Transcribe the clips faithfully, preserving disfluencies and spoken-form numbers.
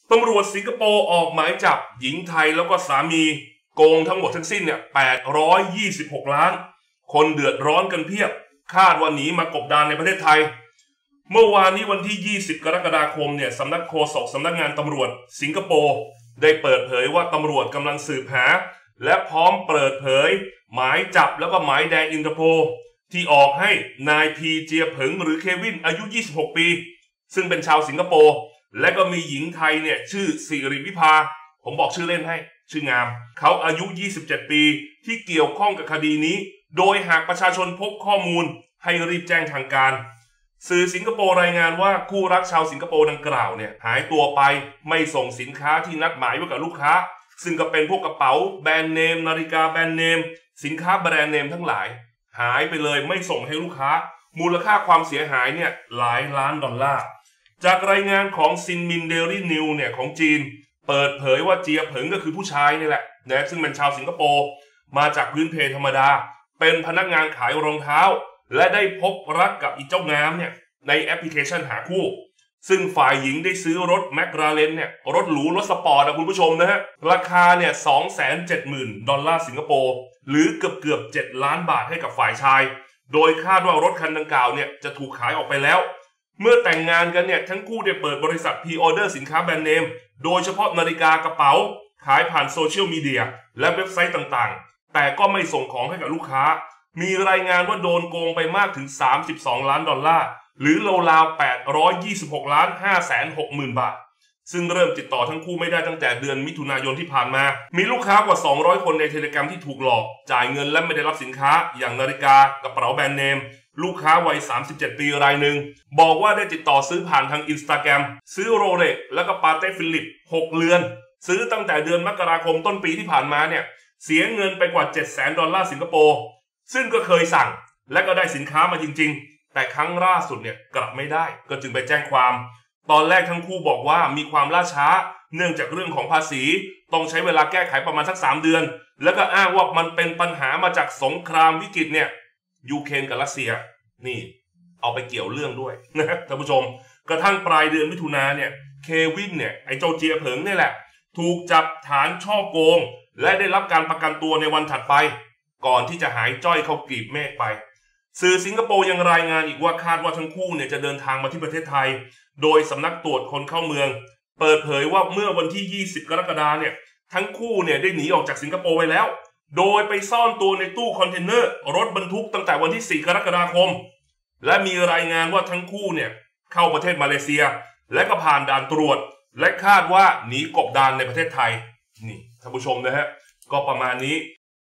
ตำรวจสิงคโปร์ออกหมายจับหญิงไทยแล้วก็สามีโกงทั้งหมดทั้งสิ้นเนี่ยแปดร้อยยี่สิบหกล้านคนเดือดร้อนกันเพียบคาดว่าหนีมากบดานในประเทศไทยเมื่อวานนี้วันที่ยี่สิบกรกฎาคมเนี่ยสำนักโฆษกสำนักงานตำรวจสิงคโปร์ได้เปิดเผยว่าตำรวจกำลังสืบหาและพร้อมเปิดเผยหมายจับแล้วก็หมายแดงอินเตอร์โพลที่ออกให้นายพีเจียเผิงหรือเควินอายุยี่สิบหกปีซึ่งเป็นชาวสิงคโปร์และก็มีหญิงไทยเนี่ยชื่อสิริวิภาผมบอกชื่อเล่นให้ชื่องามเขาอายุยี่สิบเจ็ดปีที่เกี่ยวข้องกับคดีนี้โดยหากประชาชนพบข้อมูลให้รีบแจ้งทางการสื่อสิงคโปร์รายงานว่าคู่รักชาวสิงคโปร์ดังกล่าวเนี่ยหายตัวไปไม่ส่งสินค้าที่นัดหมายไว้กับลูกค้าซึ่งก็เป็นพวกกระเป๋าแบรนด์เนมนาฬิกาแบรนด์เนมสินค้าแบรนด์เนมทั้งหลายหายไปเลยไม่ส่งให้ลูกค้ามูลค่าความเสียหายเนี่ยหลายล้านดอลลาร์จากรายงานของซินมินเดลี่นิวเนี่ยของจีนเปิดเผยว่าเจียเผิงก็คือผู้ชายนี่แหละนะซึ่งเป็นชาวสิงคโปร์มาจากพื้นเพธรรมดาเป็นพนักงานขายรองเท้าและได้พบรักกับอีเจ้างามเนี่ยในแอปพลิเคชันหาคู่ซึ่งฝ่ายหญิงได้ซื้อรถแมคลาเรนเนี่ยรถหรูรถสปอร์ตนะคุณผู้ชมนะฮะราคาเนี่ย สองแสนเจ็ดหมื่น ดอลลาร์สิงคโปร์หรือเกือบเกือบเจ็ดล้านบาทให้กับฝ่ายชายโดยคาดว่ารถคันดังกล่าวเนี่ยจะถูกขายออกไปแล้วเมื่อแต่งงานกันเนี่ยทั้งคู่ได้เปิดบริษัทพรีออเดอร์สินค้าแบรนด์เนมโดยเฉพาะนาฬิกากระเป๋าขายผ่านโซเชียลมีเดียและเว็บไซต์ต่างๆแต่ก็ไม่ส่งของให้กับลูกค้ามีรายงานว่าโดนโกงไปมากถึงสามสิบสองล้านดอลลาร์หรือราวๆแปดร้อยยี่สิบหกล้านห้าแสนหกหมื่นบาทซึ่งเริ่มติดต่อทั้งคู่ไม่ได้ตั้งแต่เดือนมิถุนายนที่ผ่านมามีลูกค้ากว่าสองร้อยคนในเทเลกรมที่ถูกหลอกจ่ายเงินและไม่ได้รับสินค้าอย่างนาฬิกากระเป๋าแบรนด์เนมลูกค้าวัยสามสิบเจ็ดปีรายหนึ่งบอกว่าได้ติดต่อซื้อผ่านทาง Instagram ซื้อโรเล็กแล้วก็ปาเต้ฟิลิปหกเรือนซื้อตั้งแต่เดือนมกราคมต้นปีที่ผ่านมาเนี่ยเสียเงินไปกว่า เจ็ดแสน ดอลลาร์สิงคโปร์ซึ่งก็เคยสั่งและก็ได้สินค้ามาจริงๆแต่ครั้งล่าสุดเนี่ยกลับไม่ได้ก็จึงไปแจ้งความตอนแรกทั้งคู่บอกว่ามีความล่าช้าเนื่องจากเรื่องของภาษีต้องใช้เวลาแก้ไขประมาณสักสามเดือนแล้วก็อ้างว่ามันเป็นปัญหามาจากสงครามวิกฤตเนี่ยยูเครนกับรัสเซียนี่เอาไปเกี่ยวเรื่องด้วยนะท่านผู้ชมกระทั่งปลายเดือนมิถุนาเนี่ยเควินเนี่ยไอ้เจ้าเจียเผิงนี่แหละถูกจับฐานช่อโกงและได้รับการประกันตัวในวันถัดไปก่อนที่จะหายจ้อยเข้ากลีบเมฆไปสื่อสิงคโปร์ยังรายงานอีกว่าคาดว่าทั้งคู่เนี่ยจะเดินทางมาที่ประเทศไทยโดยสำนักตรวจคนเข้าเมืองเปิดเผยว่าเมื่อวันที่ยี่สิบกรกฎาคมเนี่ยทั้งคู่เนี่ยได้หนีออกจากสิงคโปร์ไปแล้วโดยไปซ่อนตัวในตู้คอนเทนเนอร์รถบรรทุกตั้งแต่วันที่สี่กรกฎาคมและมีรายงานว่าทั้งคู่เนี่ยเข้าประเทศมาเลเซียและก็ผ่านด่านตรวจและคาดว่าหนีกบดานในประเทศไทยนี่ท่านผู้ชมนะฮะก็ประมาณนี้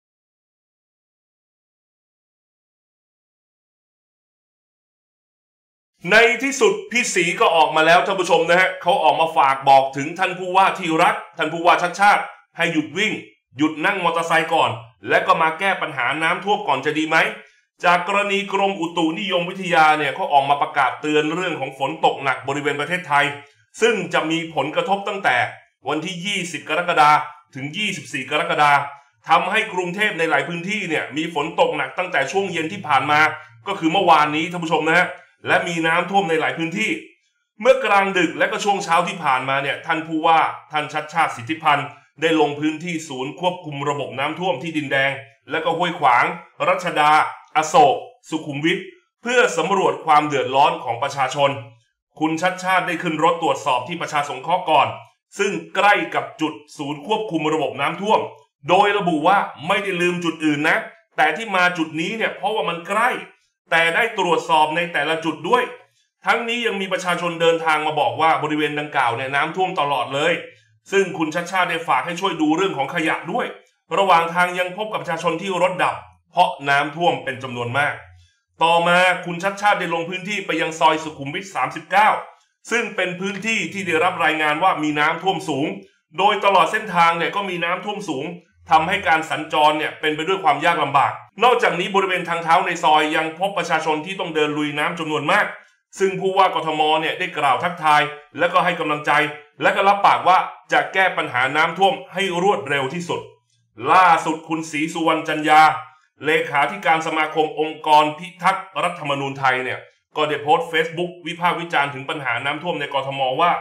ในที่สุดพี่ศรีก็ออกมาแล้วท่านผู้ชมนะฮะเขาออกมาฝากบอกถึงท่านผู้ว่าที่รักท่านผู้ว่าชัดชาติให้หยุดวิ่งหยุดนั่งมอเตอร์ไซค์ก่อนและก็มาแก้ปัญหาน้ำท่วมก่อนจะดีไหมจากกรณีกรมอุตุนิยมวิทยาเนี่ยเขาออกมาประกาศเตือนเรื่องของฝนตกหนักบริเวณประเทศไทยซึ่งจะมีผลกระทบตั้งแต่วันที่ยี่สิบกรกฎาคมถึงยี่สิบสี่กรกฎาคมทำให้กรุงเทพในหลายพื้นที่เนี่ยมีฝนตกหนักตั้งแต่ช่วงเย็นที่ผ่านมาก็คือเมื่อวานนี้ท่านผู้ชมนะฮะและมีน้ำท่วมในหลายพื้นที่เมื่อกลางดึกและก็ช่วงเช้าที่ผ่านมาเนี่ยท่านผู้ว่าท่านชัดชาติสิทธิพันธ์ได้ลงพื้นที่ศูนย์ควบคุมระบบน้ำท่วมที่ดินแดงและก็ห้วยขวางรัชดาอโศกสุขุมวิทเพื่อสำรวจความเดือดร้อนของประชาชนคุณชัดชาติได้ขึ้นรถตรวจสอบที่ประชาสงเคราะห์ก่อนซึ่งใกล้กับจุดศูนย์ควบคุมระบบน้ำท่วมโดยระบุว่าไม่ได้ลืมจุดอื่นนะแต่ที่มาจุดนี้เนี่ยเพราะว่ามันใกล้แต่ได้ตรวจสอบในแต่ละจุดด้วยทั้งนี้ยังมีประชาชนเดินทางมาบอกว่าบริเวณดังกล่าวเนี่ยน้ำท่วมตลอดเลยซึ่งคุณชัดชาติได้ฝากให้ช่วยดูเรื่องของขยะด้วยระหว่างทางยังพบกับประชาชนที่รถดับเพราะน้ำท่วมเป็นจำนวนมากต่อมาคุณชัดชาติได้ลงพื้นที่ไปยังซอยสุขุมวิทสามสิบเก้าซึ่งเป็นพื้นที่ที่ได้รับรายงานว่ามีน้ำท่วมสูงโดยตลอดเส้นทางเนี่ยก็มีน้ำท่วมสูงทำให้การสัญจรเนี่ยเป็นไปด้วยความยากลำบากนอกจากนี้บริเวณทางเท้าในซอยยังพบประชาชนที่ต้องเดินลุยน้ำจำนวนมากซึ่งผู้ว่ากทมเนี่ยได้กล่าวทักทายและก็ให้กำลังใจและก็รับปากว่าจะแก้ปัญหาน้ำท่วมให้รวดเร็วที่สุดล่าสุดคุณศรีสุวรรณจันยาเลขาธิการสมาคมองค์กรพิทักษ์รัฐธรรมนูญไทยเนี่ยก็ได้โพสต์ Facebook วิพากษ์วิจารณ์ถึงปัญหาน้ำท่วมในกทมว่า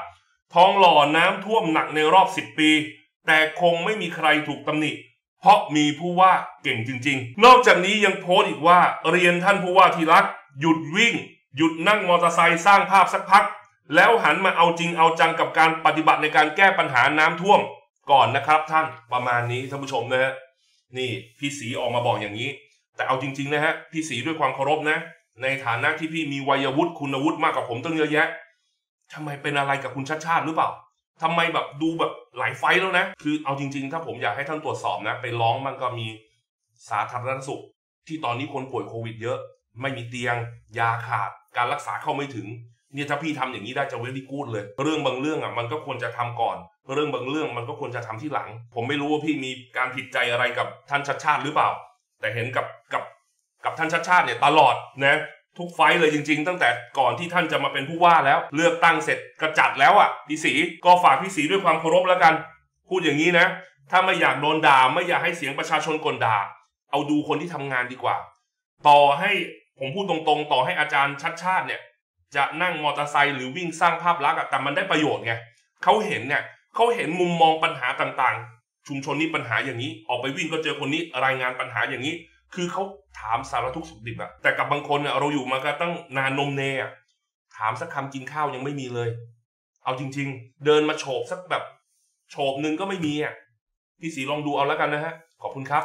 ทองหล่อน้ำท่วมหนักในรอบสิบปีแต่คงไม่มีใครถูกตำหนิเพราะมีผู้ว่าเก่งจริงๆนอกจากนี้ยังโพสต์อีกว่าเรียนท่านผู้ว่าที่รักหยุดวิ่งหยุดนั่งมอเตอร์ไซค์สร้างภาพสักพักแล้วหันมาเอาจริงเอาจังกับการปฏิบัติในการแก้ปัญหาน้ำท่วมก่อนนะครับท่านประมาณนี้ท่านผู้ชมนะฮะนี่พี่ศรีออกมาบอกอย่างนี้แต่เอาจริงๆนะฮะพี่ศรีด้วยความเคารพนะในฐานะที่พี่มีวัยวุฒิคุณวุฒิมากกว่าผมตั้งเยอะแยะทำไมเป็นอะไรกับคุณชัดชาติหรือเปล่าทำไมแบบดูแบบหลายไฟแล้วนะคือเอาจริงๆถ้าผมอยากให้ท่านตรวจสอบนะไปร้องมันก็มีสาธารณสุขที่ตอนนี้คนป่วยโควิดเยอะไม่มีเตียงยาขาดการรักษาเข้าไม่ถึงเนี่ยถ้าพี่ทำอย่างนี้ได้จะเวลี่กู๊ดเลยเรื่องบางเรื่องอ่ะมันก็ควรจะทำก่อนเรื่องบางเรื่องมันก็ควรจะทำที่หลังผมไม่รู้ว่าพี่มีการผิดใจอะไรกับท่านชัดชาติหรือเปล่าแต่เห็นกับกับกับท่านชัดชาติเนี่ยตลอดนะทุกไฟเลยจริงๆตั้งแต่ก่อนที่ท่านจะมาเป็นผู้ว่าแล้วเลือกตั้งเสร็จกระจัดแล้วอ่ะพี่ศรีก็ฝากพี่ศรีด้วยความเคารพแล้วกันพูดอย่างนี้นะถ้าไม่อยากโดนด่าไม่อยากให้เสียงประชาชนกลด่าเอาดูคนที่ทำงานดีกว่าต่อให้ผมพูดตรงๆต่อให้อาจารย์ชัดชาติเนี่ยจะนั่งมอเตอร์ไซค์หรือวิ่งสร้างภาพลักษณ์แต่มันได้ประโยชน์ไงเขาเห็นเนี่ยเขาเห็นมุมมองปัญหาต่างๆชุมชนนี้ปัญหาอย่างนี้ออกไปวิ่งก็เจอคนนี้รายงานปัญหาอย่างนี้คือเขาถามสารทุกข์สุขดิบอะแต่กับบางคนเนี่ยเราอยู่มาก็ตั้งนานนมเนอะถามสักคำกินข้าวยังไม่มีเลยเอาจริงๆเดินมาโฉบสักแบบโฉบหนึ่งก็ไม่มีอะพี่ศรีลองดูเอาแล้วกันนะฮะขอบคุณครับ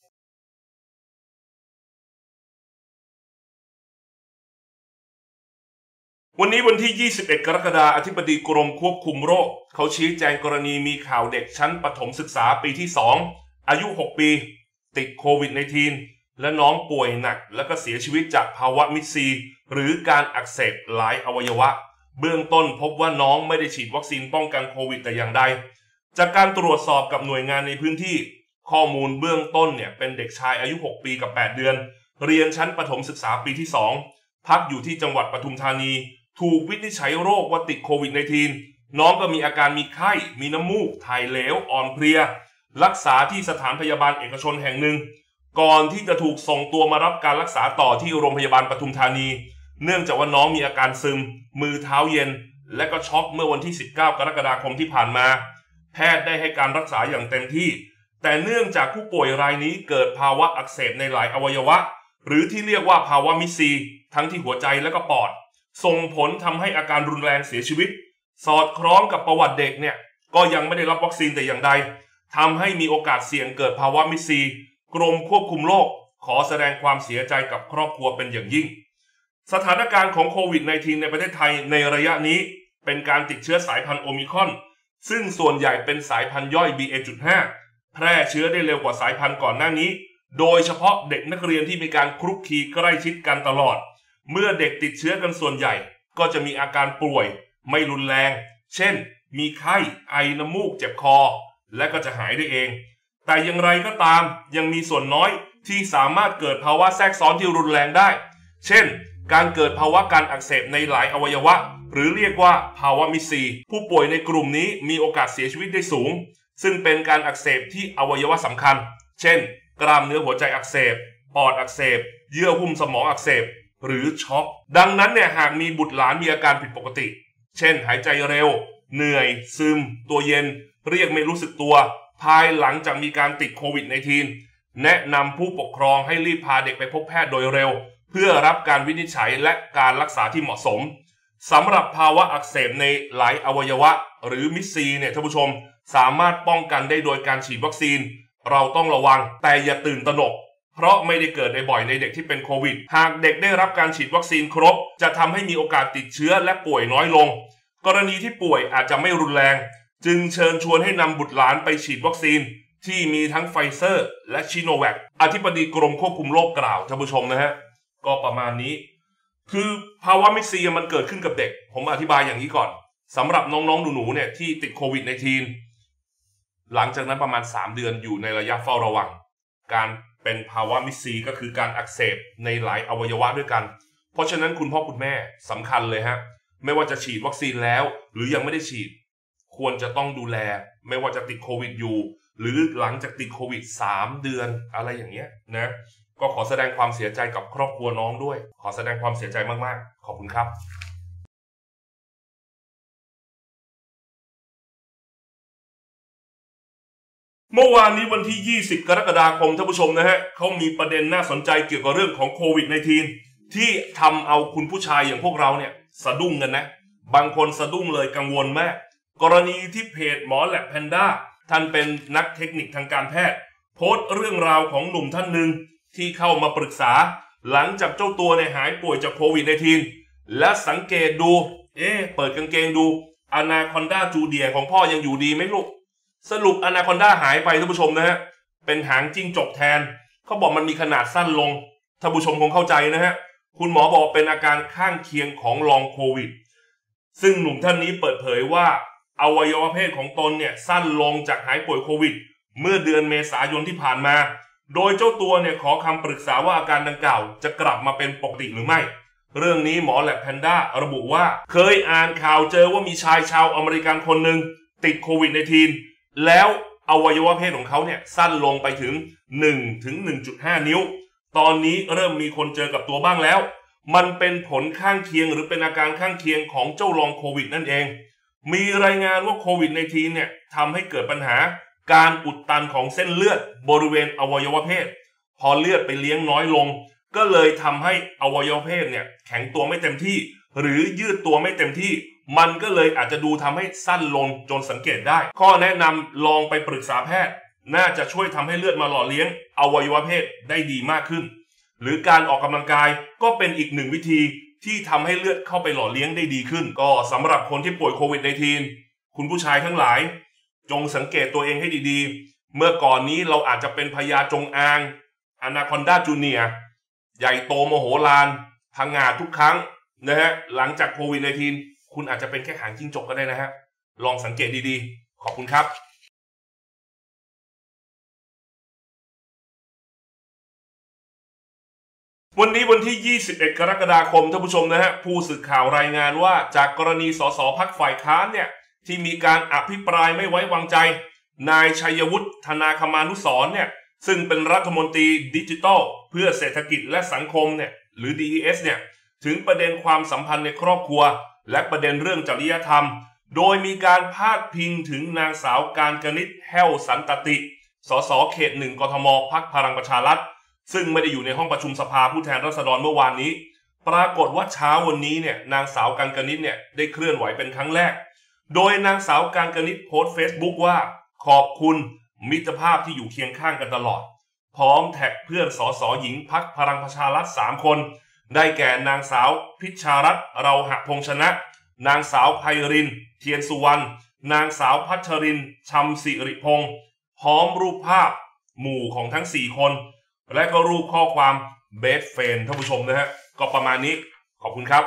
วันนี้วันที่ยี่สิบเอ็ดกรกฎาคมอธิบดีกรมควบคุมโรคเขาชี้แจงกรณีมีข่าวเด็กชั้นประถมศึกษาปีที่สองอายุหกปีติดโควิด สิบเก้า และน้องป่วยหนักและก็เสียชีวิตจากภาวะมิดซีหรือการอักเสบหลายอวัยวะเบื้องต้นพบว่าน้องไม่ได้ฉีดวัคซีนป้องกันโควิดแต่อย่างใดจากการตรวจสอบกับหน่วยงานในพื้นที่ข้อมูลเบื้องต้นเนี่ยเป็นเด็กชายอายุหกปีกับแปดเดือนเรียนชั้นประถมศึกษาปีที่สองพักอยู่ที่จังหวัดปทุมธานีถูกวินิจฉัยโรคว่าติดโควิด สิบเก้า น้องก็มีอาการมีไข้มีน้ำมูกถ่ายเหลวอ่อนเพลียรักษาที่สถานพยาบาลเอกชนแห่งหนึ่งก่อนที่จะถูกส่งตัวมารับการรักษาต่อที่โรงพยาบาลปทุมธานีเนื่องจากว่าน้องมีอาการซึมมือเท้าเย็นและก็ช็อกเมื่อวันที่สิบเก้ากรกฎาคมที่ผ่านมาแพทย์ได้ให้การรักษาอย่างเต็มที่แต่เนื่องจากผู้ป่วยรายนี้เกิดภาวะอักเสบในหลายอวัยวะหรือที่เรียกว่าภาวะมิดซีทั้งที่หัวใจและก็ปอดส่งผลทำให้อาการรุนแรงเสียชีวิตสอดคล้องกับประวัติเด็กเนี่ยก็ยังไม่ได้รับวัคซีนแต่อย่างใดทำให้มีโอกาสเสี่ยงเกิดภาวะมิดซีกรมควบคุมโรคขอแสดงความเสียใจกับครอบครัวเป็นอย่างยิ่งสถานการณ์ของโควิด สิบเก้า ในประเทศไทยในระยะนี้เป็นการติดเชื้อสายพันธุ์โอมิครอนซึ่งส่วนใหญ่เป็นสายพันธุ์ย่อย บี เอ จุด ห้า แพร่เชื้อได้เร็วกว่าสายพันธุ์ก่อนหน้านี้โดยเฉพาะเด็กนักเรียนที่มีการคลุกคลีใกล้ชิดกันตลอดเมื่อเด็กติดเชื้อกันส่วนใหญ่ก็จะมีอาการป่วยไม่รุนแรงเช่นมีไข้ไอน้ำมูกเจ็บคอและก็จะหายได้เองแต่อย่างไรก็ตามยังมีส่วนน้อยที่สามารถเกิดภาวะแทรกซ้อนที่รุนแรงได้เช่นการเกิดภาวะการอักเสบในหลายอวัยวะหรือเรียกว่าภาวะมิดซีผู้ป่วยในกลุ่มนี้มีโอกาสเสียชีวิตได้สูงซึ่งเป็นการอักเสบที่อวัยวะสำคัญเช่นกล้ามเนื้อหัวใจอักเสบปอดอักเสบเยื่อหุ้มสมองอักเสบหรือช็อกดังนั้นเนี่ยหากมีบุตรหลานมีอาการผิดปกติเช่นหายใจเร็วเหนื่อยซึมตัวเย็นเรียกไม่รู้สึกตัวภายหลังจากมีการติดโควิด สิบเก้า แนะนำผู้ปกครองให้รีบพาเด็กไปพบแพทย์โดยเร็วเพื่อรับการวินิจฉัยและการรักษาที่เหมาะสมสำหรับภาวะอักเสบในหลายอวัยวะหรือมิดซีเนี่ยท่านผู้ชมสามารถป้องกันได้โดยการฉีดวัคซีนเราต้องระวังแต่อย่าตื่นตระหนกเพราะไม่ได้เกิดในบ่อยในเด็กที่เป็นโควิดหากเด็กได้รับการฉีดวัคซีนครบจะทำให้มีโอกาสติดเชื้อและป่วยน้อยลงกรณีที่ป่วยอาจจะไม่รุนแรงจึงเชิญชวนให้นำบุตรหลานไปฉีดวัคซีนที่มีทั้งไฟเซอร์และชิโนแวคอธิบดีกรมควบคุมโรคกล่าวท่านผู้ชมนะฮะก็ประมาณนี้คือภาวะมิดซีมันเกิดขึ้นกับเด็กผมอธิบายอย่างนี้ก่อนสำหรับน้องๆหนูๆเนี่ยที่ติดโควิด สิบเก้า หลังจากนั้นประมาณสามเดือนอยู่ในระยะเฝ้าระวังการเป็นภาวะมิดซีก็คือการอักเสบในหลายอวัยวะด้วยกันเพราะฉะนั้นคุณพ่อคุณแม่สำคัญเลยฮะไม่ว่าจะฉีดวัคซีนแล้วหรือยังไม่ได้ฉีดควรจะต้องดูแลไม่ว่าจะติดโควิดอยู่หรือหลังจากติดโควิดสามเดือนอะไรอย่างเงี้ยนะก็ขอแสดงความเสียใจกับครอบครัวน้องด้วยขอแสดงความเสียใจมากๆขอบคุณครับเมื่อวานนี้วันที่ยี่สิบกรกฎาคมท่านผู้ชมนะฮะเขามีประเด็นน่าสนใจเกี่ยวกับเรื่องของโควิด สิบเก้า ที่ทำเอาคุณผู้ชายอย่างพวกเราเนี่ยสะดุ้งกันนะบางคนสะดุ้งเลยกังวลมากกรณีที่เพจหมอแลบแพนด้าท่านเป็นนักเทคนิคทางการแพทย์โพสต์เรื่องราวของหนุ่มท่านหนึ่งที่เข้ามาปรึกษาหลังจากเจ้าตัวเนี่ยหายป่วยจากโควิด สิบเก้า และสังเกตดูเอ๊ะเปิดกางเกงดูอนาคอนดาจูเดียของพ่อยังอยู่ดีไหมลูกสรุปอนาคอนดาหายไปท่านผู้ชมนะฮะเป็นหางจิ้งจกแทนเขาบอกมันมีขนาดสั้นลงท่านผู้ชมคงเข้าใจนะฮะคุณหมอบอกเป็นอาการข้างเคียงของลองโควิดซึ่งหนุ่มท่านนี้เปิดเผยว่าอวัยวะเพศของตนเนี่ยสั้นลงจากหายป่วยโควิดเมื่อเดือนเมษายนที่ผ่านมาโดยเจ้าตัวเนี่ยขอคำปรึกษาว่าอาการดังกล่าวจะกลับมาเป็นปกติหรือไม่เรื่องนี้หมอแลบแพนด้าระบุว่าเคยอ่านข่าวเจอว่ามีชายชาวอเมริกันคนหนึ่งติดโควิด สิบเก้า แล้วอวัยวะเพศของเขาเนี่ยสั้นลงไปถึง หนึ่งถึงหนึ่งจุดห้า นิ้วตอนนี้เริ่มมีคนเจอกับตัวบ้างแล้วมันเป็นผลข้างเคียงหรือเป็นอาการข้างเคียงของเจ้าลองโควิดนั่นเองมีรายงานว่าโควิด สิบเก้า เนี่ยทำให้เกิดปัญหาการอุดตันของเส้นเลือดบริเวณอวัยวะเพศพอเลือดไปเลี้ยงน้อยลงก็เลยทำให้อวัยวะเพศเนี่ยแข็งตัวไม่เต็มที่หรือยืดตัวไม่เต็มที่มันก็เลยอาจจะดูทำให้สั้นลงจนสังเกตได้ข้อแนะนำลองไปปรึกษาแพทย์น่าจะช่วยทำให้เลือดมาหล่อเลี้ยงอวัยวะเพศได้ดีมากขึ้นหรือการออกกำลังกายก็เป็นอีกหนึ่งวิธีที่ทำให้เลือดเข้าไปหล่อเลี้ยงได้ดีขึ้นก็สำหรับคนที่ป่วยโควิด สิบเก้า คุณผู้ชายทั้งหลายจงสังเกตตัวเองให้ดีๆเมื่อก่อนนี้เราอาจจะเป็นพญาจงอางอนาคอนดาจูเนียร์ใหญ่โตมโหฬารพังงาทุกครั้งนะฮะหลังจากโควิด สิบเก้า คุณอาจจะเป็นแค่หางจิ้งจกก็ได้นะฮะลองสังเกตดีๆขอบคุณครับวันนี้วันที่ยี่สิบเอ็ดกรกฎาคมท่านผู้ชมนะฮะผู้สื่อข่าวรายงานว่าจากกรณีสสพรรคฝ่ายค้านเนี่ยที่มีการอภิปรายไม่ไว้วางใจนายชัยวุฒิธนาคมานุสรณ์เนี่ยซึ่งเป็นรัฐมนตรีดิจิทัลเพื่อเศรษฐกิจและสังคมเนี่ยหรือ ดี อี เอส เนี่ยถึงประเด็นความสัมพันธ์ในครอบครัวและประเด็นเรื่องจริยธรรมโดยมีการพาดพิงถึงนางสาวการกนิษฐ์แห้วสันตติสสเขตหนึ่งกทมพรรคพลังประชารัฐซึ่งไม่ได้อยู่ในห้องประชุมสภาผู้แทนราษฎรเมื่อวานนี้ปรากฏว่าเช้าวันนี้เนี่ยนางสาวการกนิษฐ์เนี่ยได้เคลื่อนไหวเป็นครั้งแรกโดยนางสาวการกนิษฐ์โพสต์เฟซบุ๊กว่าขอบคุณมิตรภาพที่อยู่เคียงข้างกันตลอดพร้อมแท็กเพื่อนสสหญิงพรรคพลังประชารัฐสามคนได้แก่นางสาวพิชารัตน์เราหะพงษ์ชนะนางสาวไพรินเทียนสุวรรณนางสาวพัชรินชำสิริพงษ์พร้อมรูปภาพหมู่ของทั้งสี่คนและก็รูปข้อความเบสเฟนท่านผู้ชมนะฮะก็ประมาณนี้ขอบคุณครับ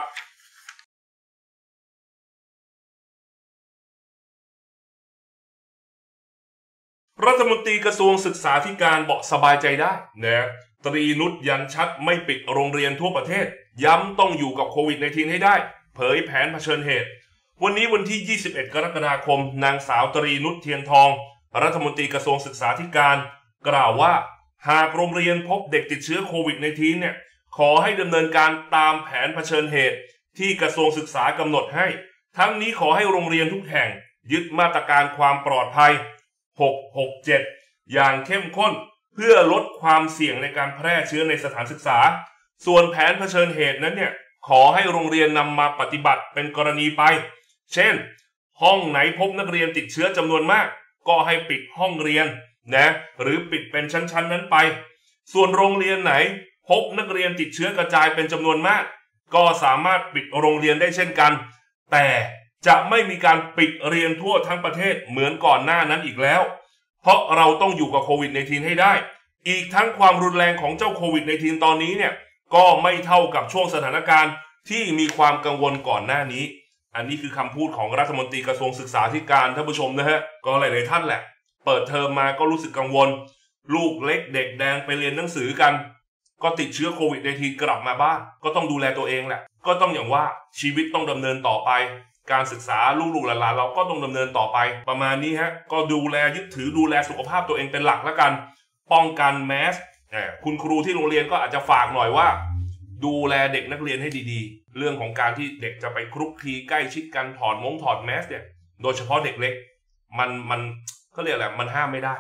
รัฐมนตรีกระทรวงศึกษาธิการบอกสบายใจได้นะตรีนุชยันชัดไม่ปิดโรงเรียนทั่วประเทศย้ำต้องอยู่กับโควิด สิบเก้า ให้ได้เผยแผนเผชิญเหตุวันนี้วันที่ยี่สิบเอ็ดกรกฎาคมนางสาวตรีนุชเทียนทองรัฐมนตรีกระทรวงศึกษาธิการกล่าวว่าหากโรงเรียนพบเด็กติดเชื้อโควิด สิบเก้า เนี่ยขอให้ดำเนินการตามแผนเผชิญเหตุที่กระทรวงศึกษากำหนดให้ทั้งนี้ขอให้โรงเรียนทุกแห่งยึดมาตรการความปลอดภัยหก หก เจ็ดอย่างเข้มข้นเพื่อลดความเสี่ยงในการแพร่เชื้อในสถานศึกษาส่วนแผนเผชิญเหตุนั้นเนี่ยขอให้โรงเรียนนำมาปฏิบัติเป็นกรณีไปเช่นห้องไหนพบนักเรียนติดเชื้อจำนวนมากก็ให้ปิดห้องเรียนนะหรือปิดเป็นชั้นๆนั้นไปส่วนโรงเรียนไหนพบนักเรียนติดเชื้อกระจายเป็นจำนวนมากก็สามารถปิดโรงเรียนได้เช่นกันแต่จะไม่มีการปิดเรียนทั่วทั้งประเทศเหมือนก่อนหน้านั้นอีกแล้วเพราะเราต้องอยู่กับโควิด สิบเก้า ให้ได้อีกทั้งความรุนแรงของเจ้าโควิด สิบเก้า ตอนนี้เนี่ยก็ไม่เท่ากับช่วงสถานการณ์ที่มีความกังวลก่อนหน้านี้อันนี้คือคำพูดของรัฐมนตรีกระทรวงศึกษาธิการท่านผู้ชมนะฮะก็หลายๆท่านแหละเปิดเทอมมาก็รู้สึกกังวลลูกเล็กเด็กแดงไปเรียนหนังสือกันก็ติดเชื้อโควิด สิบเก้ากลับมาบ้านก็ต้องดูแลตัวเองแหละก็ต้องอย่างว่าชีวิตต้องดำเนินต่อไปการศึกษาลูกๆหลานๆเราก็ต้องดำเนินต่อไปประมาณนี้ฮะก็ดูแลยึดถือดูแลสุขภาพตัวเองเป็นหลักแล้วกันป้องกันแมสคุณครูที่โรงเรียนก็อาจจะฝากหน่อยว่าดูแลเด็กนักเรียนให้ดีๆเรื่องของการที่เด็กจะไปคลุกคลีใกล้ชิดกันถอดมงถอดแมสเนี่ยโดยเฉพาะเด็กเล็กมันมันก็เรียกอะไรมันห้ามไม่ได้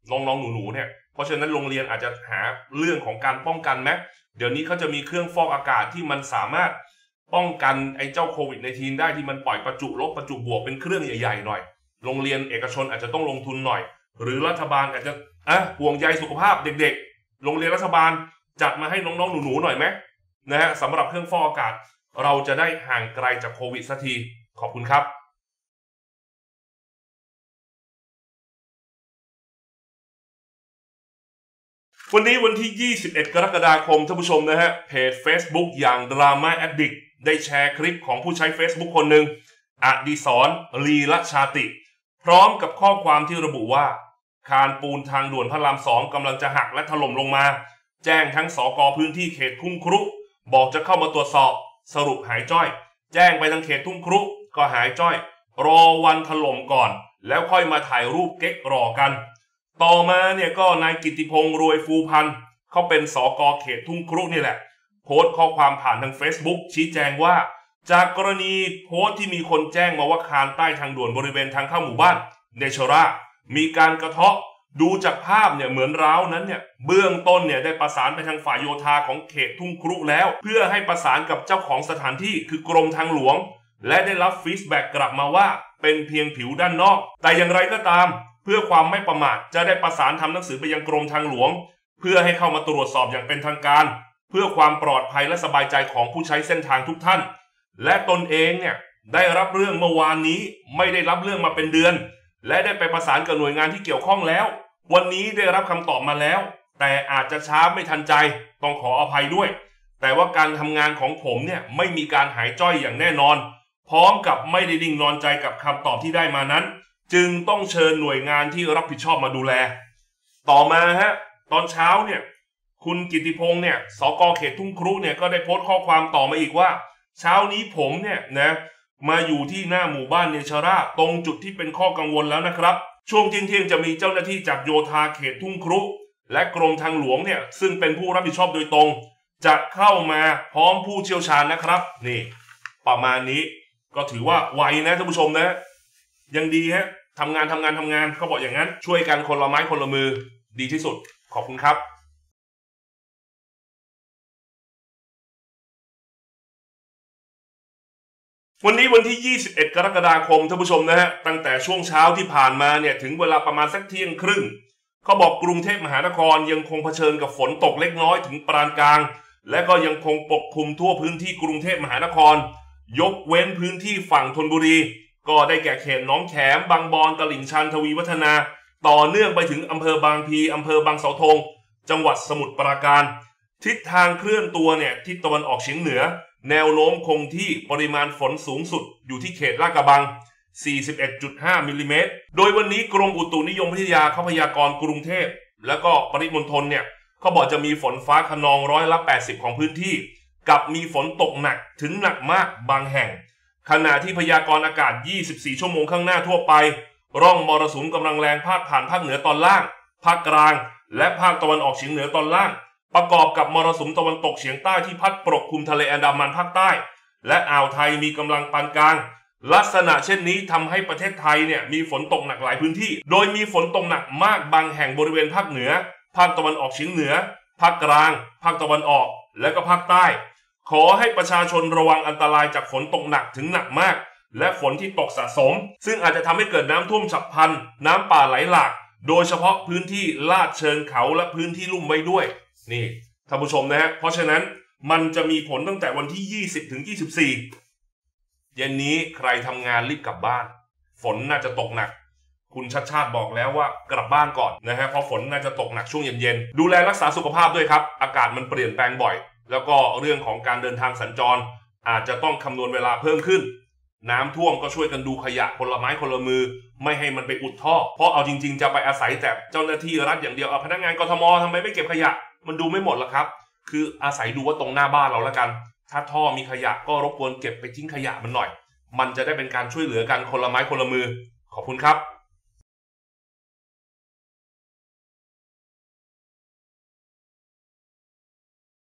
น้องๆหนูๆเนี่ยเพราะฉะนั้นโรงเรียนอาจจะหาเรื่องของการป้องกันไหมเดี๋ยวนี้เขาจะมีเครื่องฟอกอากาศที่มันสามารถป้องกันไอ้เจ้าโควิด สิบเก้า ได้ที่มันปล่อยประจุลบประจุบวกเป็นเครื่องใหญ่ๆหน่อยโรงเรียนเอกชนอาจจะต้องลงทุนหน่อยหรือรัฐบาลอาจจะอ่ะห่วงใยสุขภาพเด็กๆโรงเรียนรัฐบาลจัดมาให้น้องๆหนูๆหน่อยไหมนะฮะสำหรับเครื่องฟอกอากาศเราจะได้ห่างไกลจากโควิดสักทีขอบคุณครับวันนี้วันที่ยี่สิบเอ็ดกรกฎาคมท่านผู้ชมนะฮะเพจ Facebook อย่าง Drama Addict ได้แชร์คลิปของผู้ใช้ Facebook คนหนึ่งอดิศร ลีละชาติพร้อมกับข้อความที่ระบุว่าคานปูนทางด่วนพระรามสองกำลังจะหักและถล่มลงมาแจ้งทั้งสกพื้นที่เขตทุ่งครุบอกจะเข้ามาตรวจสอบสรุปหายจ้อยแจ้งไปทางเขตทุ่งครุก็หายจ้อยรอวันถล่มก่อนแล้วค่อยมาถ่ายรูปเก๊กรอกันต่อมาเนี่ยก็นายกิติพงษ์รวยฟูพันธ์เขาเป็นสกเขตทุ่งครุนี่แหละโพสต์ข้อความผ่านทาง Facebook ชี้แจงว่าจากกรณีโพสต์ที่มีคนแจ้งมาว่าคานใต้ทางด่วนบริเวณทางเข้าหมู่บ้านเนเชรามีการกระเทาะดูจากภาพเนี่ยเหมือนร้าวนั้นเนี่ยเบื้องต้นเนี่ยได้ประสานไปทางฝ่ายโยธาของเขตทุ่งครุแล้วเพื่อให้ประสานกับเจ้าของสถานที่คือกรมทางหลวงและได้รับฟีดแบ็กกลับมาว่าเป็นเพียงผิวด้านนอกแต่อย่างไรก็ตามเพื่อความไม่ประมาทจะได้ประสานทำหนังสือไปยังกรมทางหลวงเพื่อให้เข้ามาตรวจสอบอย่างเป็นทางการเพื่อความปลอดภัยและสบายใจของผู้ใช้เส้นทางทุกท่านและตนเองเนี่ยได้รับเรื่องเมื่อวานนี้ไม่ได้รับเรื่องมาเป็นเดือนและได้ไปประสานกับหน่วยงานที่เกี่ยวข้องแล้ววันนี้ได้รับคำตอบมาแล้วแต่อาจจะช้าไม่ทันใจต้องขออภัยด้วยแต่ว่าการทำงานของผมเนี่ยไม่มีการหายจ้อยอย่างแน่นอนพร้อมกับไม่ได้นิ่งนอนใจกับคำตอบที่ได้มานั้นจึงต้องเชิญหน่วยงานที่รับผิดชอบมาดูแลต่อมาฮะตอนเช้าเนี่ยคุณกิติพงษ์เนี่ยสกเขตทุ่งครุเนี่ยก็ได้โพสต์ข้อความต่อมาอีกว่าเช้านี้ผมเนี่ยนะมาอยู่ที่หน้าหมู่บ้านเนชราตรงจุดที่เป็นข้อกังวลแล้วนะครับช่วงเที่ยงๆจะมีเจ้าหน้าที่จากโยธาเขตทุ่งครุและกรมทางหลวงเนี่ยซึ่งเป็นผู้รับผิดชอบโดยตรงจะเข้ามาพร้อมผู้เชี่ยวชาญนะครับนี่ประมาณนี้ก็ถือว่าไวนะท่านผู้ชมนะยังดีฮะทำงานทำงานทำงานเขาบอกอย่างนั้นช่วยกันคนละไม้คนละมือดีที่สุดขอบคุณครับวันนี้วันที่ยี่สิบเอ็ดกรกฎาคมท่านผู้ชมนะฮะตั้งแต่ช่วงเช้าที่ผ่านมาเนี่ยถึงเวลาประมาณสักเที่ยงครึ่งเขาบอกกรุงเทพมหานครยังคงเผชิญกับฝนตกเล็กน้อยถึงปานกลางและก็ยังคงปกคลุมทั่วพื้นที่กรุงเทพมหานครยกเว้นพื้นที่ฝั่งธนบุรีก็ได้แก่เขตหนองแขมบางบอนตลิ่งชันทวีวัฒนาต่อเนื่องไปถึงอำเภอบางพลีอำเภอบางเสาธงจังหวัดสมุทรปราการทิศทางเคลื่อนตัวเนี่ยทิศตะวันออกเฉียงเหนือแนวโน้มคงที่ปริมาณฝนสูงสุดอยู่ที่เขตลาดกระบัง สี่สิบเอ็ดจุดห้า มิลลิเมตรโดยวันนี้กรมอุตุนิยมวิทยาเขาพยากรณ์กรุงเทพแล้วก็ปริมณฑลเนี่ยเขาบอกจะมีฝนฟ้าคะนองร้อยละแปดสิบของพื้นที่กับมีฝนตกหนักถึงหนักมากบางแห่งขณะที่พยากรณ์อากาศยี่สิบสี่ชั่วโมงข้างหน้าทั่วไปร่องมรสุมกำลังแรงพาดผ่านภาคเหนือตอนล่างภาคกลางและภาคตะวันออกเฉียงเหนือตอนล่างประกอบกับมรสุมตะวันตกเฉียงใต้ที่พัดปกคลุมทะเลอันดามันภาคใต้และอ่าวไทยมีกำลังปานกลางลักษณะเช่นนี้ทำให้ประเทศไทยเนี่ยมีฝนตกหนักหลายพื้นที่โดยมีฝนตกหนักมากบางแห่งบริเวณภาคเหนือภาคตะวันออกเฉียงเหนือภาคกลางภาคตะวันออกและก็ภาคใต้ขอให้ประชาชนระวังอันตรายจากฝนตกหนักถึงหนักมากและฝนที่ตกสะสมซึ่งอาจจะทำให้เกิดน้ำท่วมฉับพลันน้ำป่าไหลหลากโดยเฉพาะพื้นที่ลาดเชิงเขาและพื้นที่ลุ่มไว้ด้วยนี่ท่านผู้ชมนะฮะเพราะฉะนั้นมันจะมีผลตั้งแต่วันที่ยี่สิบถึงยี่สิบสี่เย็นนี้ใครทำงานรีบกลับบ้านฝนน่าจะตกหนักคุณชัดชาติบอกแล้วว่ากลับบ้านก่อนนะฮะเพราะฝนน่าจะตกหนักช่วงเย็นๆดูแลรักษาสุขภาพด้วยครับอากาศมันเปลี่ยนแปลงบ่อยแล้วก็เรื่องของการเดินทางสัญจรอาจจะต้องคำนวณเวลาเพิ่มขึ้นน้ำท่วมก็ช่วยกันดูขยะคนละไม้คนละมือไม่ให้มันไปอุดท่อเพราะเอาจริงๆจะไปอาศัยแต่เจ้าหน้าที่รัฐอย่างเดียวเอาพนักงานกทมทำไมไม่เก็บขยะมันดูไม่หมดหรอกครับคืออาศัยดูว่าตรงหน้าบ้านเราแล้วกันถ้าท่อมีขยะก็รบกวนเก็บไปทิ้งขยะมันหน่อยมันจะได้เป็นการช่วยเหลือกันคนละไม้คนละมือขอบคุณครับ